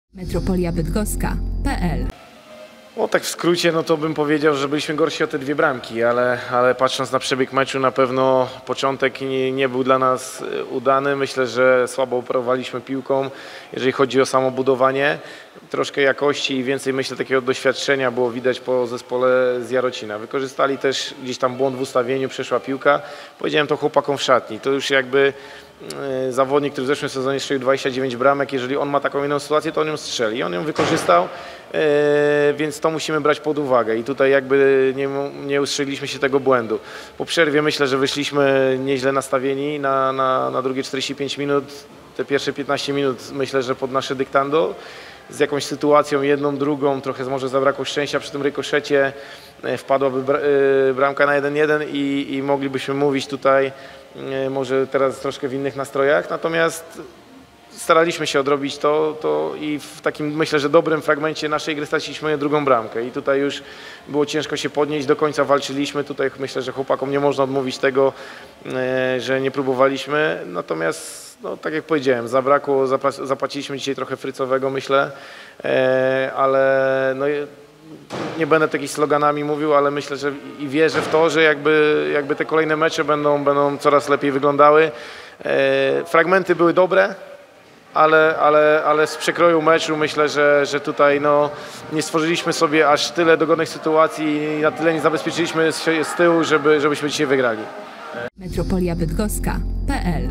Metropoliabydgoska.pl. No tak w skrócie, no to bym powiedział, że byliśmy gorsi o te dwie bramki, ale patrząc na przebieg meczu, na pewno początek nie był dla nas udany. Myślę, że słabo operowaliśmy piłką, jeżeli chodzi o samo budowanie. Troszkę jakości i więcej, myślę, takiego doświadczenia było widać po zespole z Jarocina. Wykorzystali też gdzieś tam błąd w ustawieniu, przeszła piłka. Powiedziałem to chłopakom w szatni. To już jakby zawodnik, który w zeszłym sezonie strzelił 29 bramek, jeżeli on ma taką inną sytuację, to on ją strzeli. I on ją wykorzystał, więc to musimy brać pod uwagę. I tutaj jakby nie ustrzeliliśmy się tego błędu. Po przerwie myślę, że wyszliśmy nieźle nastawieni na drugie 45 minut. Te pierwsze 15 minut myślę, że pod nasze dyktando. Z jakąś sytuacją, jedną, drugą, trochę może zabrakło szczęścia przy tym rykoszecie, wpadłaby bramka na 1-1 i moglibyśmy mówić tutaj może teraz troszkę w innych nastrojach, natomiast staraliśmy się odrobić to i w takim, myślę, że dobrym fragmencie naszej gry straciliśmy drugą bramkę i tutaj już było ciężko się podnieść, do końca walczyliśmy, tutaj myślę, że chłopakom nie można odmówić tego, że nie próbowaliśmy, natomiast no, tak jak powiedziałem, zapłaciliśmy dzisiaj trochę frycowego, myślę, ale no, nie będę takich sloganami mówił, ale myślę, że i wierzę w to, że jakby te kolejne mecze będą coraz lepiej wyglądały. Fragmenty były dobre, ale z przekroju meczu myślę, że tutaj no, nie stworzyliśmy sobie aż tyle dogodnych sytuacji i na tyle nie zabezpieczyliśmy z tyłu, żebyśmy dzisiaj wygrali. Metropoliabydgoska.pl